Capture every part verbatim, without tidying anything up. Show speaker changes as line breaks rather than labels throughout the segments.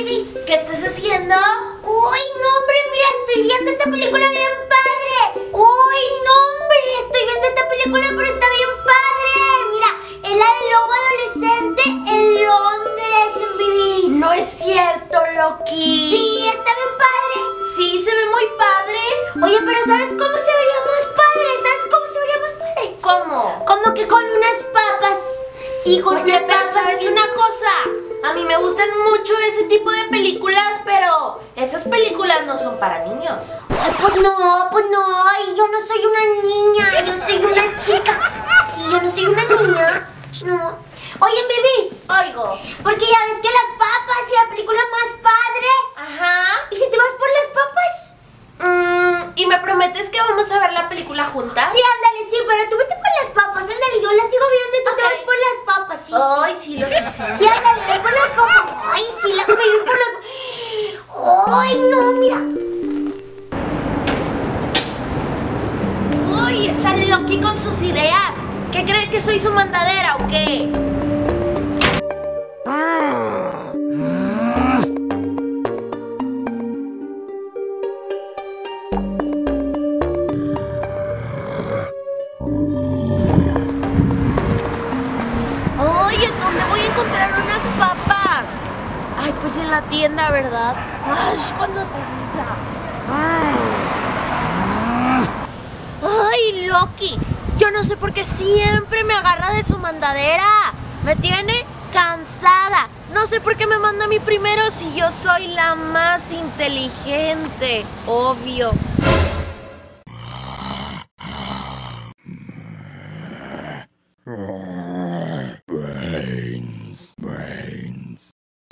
Bibis. ¿Qué estás haciendo? Uy, no, hombre, mira, estoy viendo esta película bien padre. Uy, no, hombre, estoy viendo esta película, pero está bien padre. Mira, es la del lobo adolescente en Londres, Bibis.
No es cierto, Loki.
Sí, está bien padre.
Sí, se ve muy padre.
Oye, pero ¿sabes cómo se vería más padre? ¿Sabes cómo se vería más padre?
¿Cómo?
Como que con unas papas. Sí, con
Oye,
unas
pero
papas.
¿sabes
sí.
una cosa? A mí me gustan mucho ese tipo de películas, pero esas películas no son para niños.
Ay, pues no, pues no. Ay, yo no soy una niña, yo soy una chica. Sí, yo no soy una niña. No. Oye, Bibis.
Oigo.
Porque ya ves que las papas y la película más padre.
Ajá.
¿Y si te vas por las papas?
Mm, ¿Y me prometes que vamos a ver la película juntas?
Sí, ándale, sí, pero tú vete por las papas. Ándale, yo las sigo viendo y tú
Ok.
te vas por las papas. Sí,
Ay, sí, lo que sí.
sí. Sí, ándale, ve por las papas. Ay, sí, las Bibis por las... Ay, no, mira.
Uy, sale Loki con sus ideas. ¿Qué cree que soy su mandadera o qué? Oye, ¿dónde voy a encontrar unas papas? Ay, pues en la tienda, ¿verdad? Ay, cuando te diga. Ay, Loki, yo no sé por qué siempre me agarra de su mandadera. Me tiene cansada. No sé por qué me manda a mí primero si yo soy la más inteligente, obvio.
Brains, brains.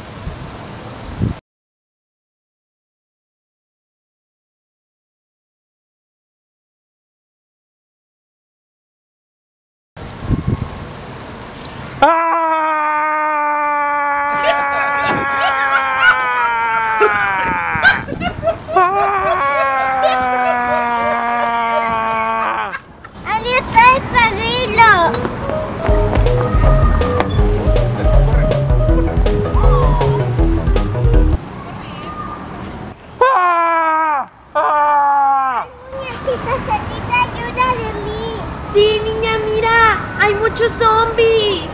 Ahí está el perrilo. Muñequita, Cenita, ayuda de mí.
Sí, niña, mira, hay muchos zombies.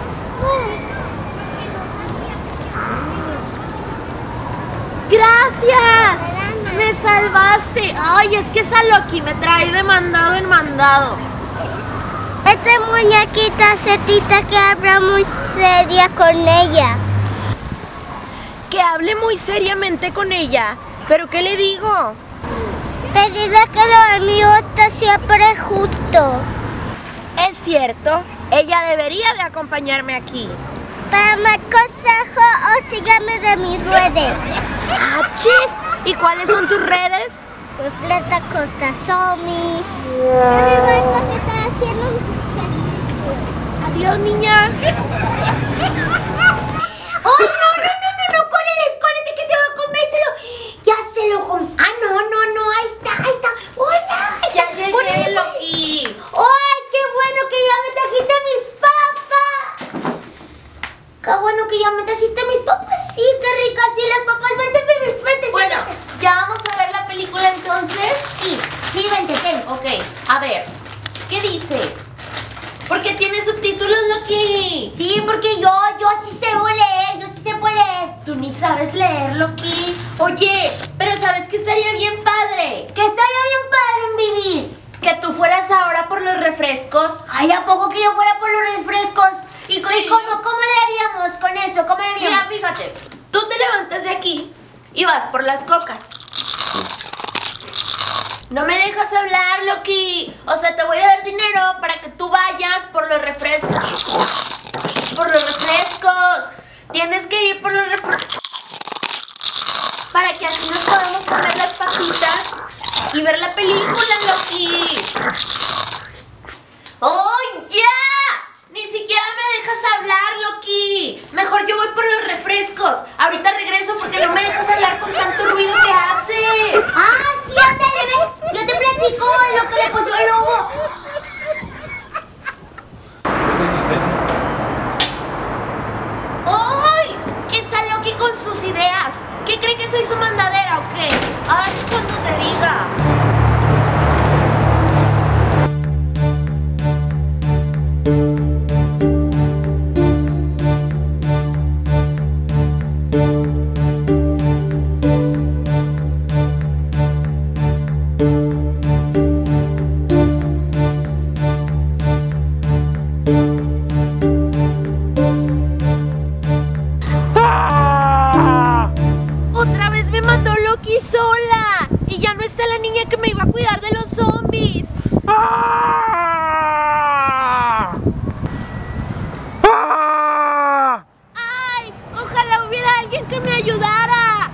¡Gracias! ¡Me salvaste! Ay, es que esa Loki me trae de mandado en mandado.
Esta muñequita Cetita que habla muy seria con ella.
Que hable muy seriamente con ella. ¿Pero qué le digo?
Pedida que lo mío está siempre justo.
Es cierto, ella debería de acompañarme aquí.
Para más consejo o sígame de mis redes.
¡Achis! ¿Y cuáles son tus redes?
Pues plata costa zombie. Ya me voy porque estoy haciendo un ejercicio.
Adiós, niña.
¡Ay, no, no, no, no, no! ¡Córrele, escóndete que te va a comérselo! ¡Ya se lo com... ¡Ah, no, no, no! ¡Ahí está, ahí está! ¡Hola! Ahí
Ya
está.
llegué,
¡Córrele,
Loki.
¡Ay, qué bueno que ya me trajiste mis papas! ¡Qué bueno que ya me trajiste mis papas! ¡Sí, qué ricas! ¡Sí, las papas! ¡Vente, bebés! ¡Vente!
Bueno,
siéntate.
¿ya vamos a ver la película entonces?
Sí, sí, vente, ten.
Ok, a ver, ¿qué dice? ¿Por qué tiene subtítulos, Loki?
Sí, porque yo, yo sí sé leer, yo sí sé leer.
Tú ni sabes leer, Loki. Oye, pero ¿sabes qué estaría bien padre?
Que estaría bien padre en vivir.
Que tú fueras ahora por los refrescos.
Ay, ¿a poco que yo fuera por los refrescos? ¿Y, co-
Sí.
y cómo, cómo le haríamos con eso? ¿Cómo le
Mira,
haríamos?
fíjate, tú te levantas de aquí y vas por las cocas. No me dejas hablar, Loki. O sea, te voy a dar dinero para que tú vayas por los refrescos. Por los refrescos. Tienes que ir por los refrescos. Para que así nos podamos comer las papitas y ver la película, Loki. ¡Oh, ya! Ni siquiera me dejas hablar, Loki. Mejor yo voy por los refrescos. Ahorita regreso porque no me dejas hablar con tanto ruido que haces.
Ah, sí, ándale, ve. Yo te platico lo que le pasó al lobo.
¡Ay! Esa Loki con sus ideas. mandó Loki sola. Y ya no está la niña que me iba a cuidar de los zombies.
¡Ah! ¡Ah!
¡Ay! Ojalá hubiera alguien que me ayudara.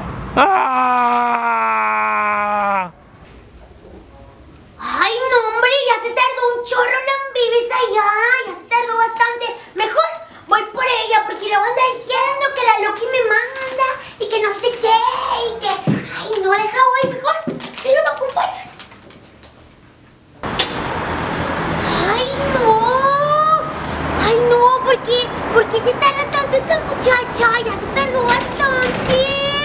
¡Ah!
Ay, no, hombre, ya se tardó un chorro la Ambibis allá. Ya se tardó bastante. Mejor voy por ella porque luego anda diciendo que la Loki me manda y que no sé qué y que... Ay, no, deja hoy, mejor. Pero me acompañas. Ay, no. Ay, no, ¿por qué? ¿Por qué se tarda tanto esa muchacha? Ya se tardó bastante.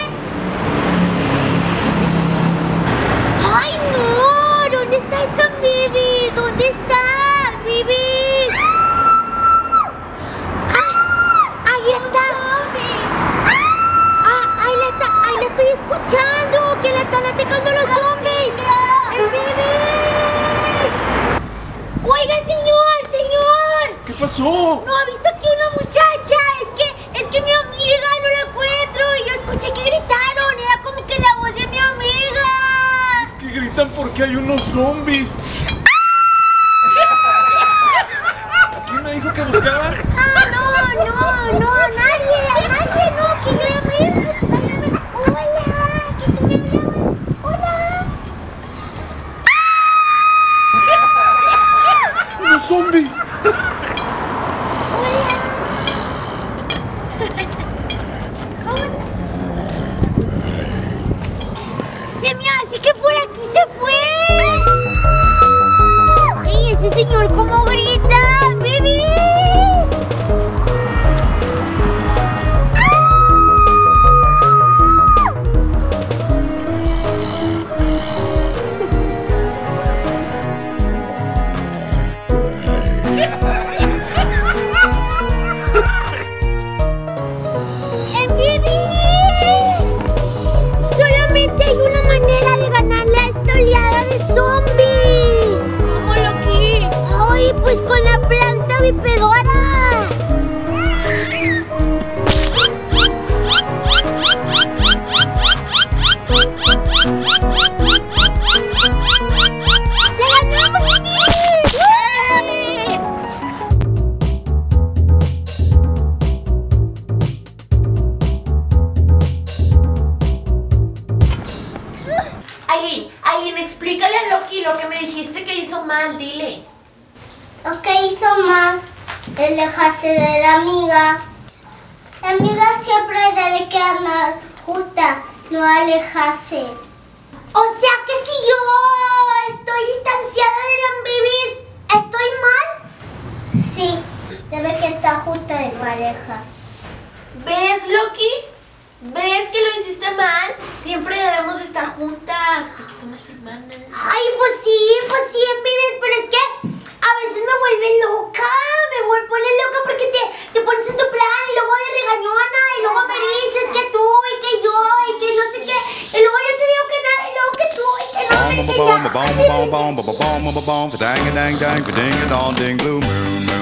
Ay, no. ¿Dónde está esa Ambibis? ¿Dónde está? ¡Ambibis! ¡Ah! ¡Ahí está! ¡Ah! ¡Ahí la está! ¡Ahí la estoy escuchando! ¡Que la están atacando los zombies! ¡Ambibis! ¡Oiga, señor! ¡Señor!
¿Qué pasó?
¿No ha visto aquí una muchacha? Es que, es que mi amiga no la encuentro y yo escuché que gritaron. Era como que la voz de mi amiga.
Que gritan porque hay unos zombies. ¿Quién me dijo que buscaban?
Ah, no, no, no, a nadie, a nadie, no, que yo llamé. Hola, que tú me hablabas. Hola.
¡Unos zombies!
Se me hace que por aquí se fue. Ay, ese señor cómo grita, bebé. Solamente hay una manera de ganarle a esta oleada de zombies.
¿Cómo, Loki?
Ay, pues con la planta bipedora. ¡Le ganamos, Ambibis!
Aileen, Aileen, explícale a Loki lo que me dijiste que hizo mal, dile.
Lo que hizo mal es dejarse de la amiga. La amiga siempre debe quedar justa, no alejarse.
O sea que si yo estoy distanciada de la Ambibis, ¿estoy mal?
Sí, debe que estar justa de pareja.
¿Ves, Loki? ¿Ves que lo hiciste mal? Siempre debemos de estar juntas porque somos hermanas.
Ay, pues sí, pues sí, Ambibis, pero es que a veces me vuelve loca, me vuelve pone loca porque te, te pones en tu plan y luego de regañona y luego me dices que tú y que yo y que no sé qué y luego yo te digo que nada y luego que tú y que no sé qué ya.
Boom, boom, boom, boom, boom, boom, boom, boom, boom, boom, dang, dang, dang, ding, dong, ding, blue moon, moon.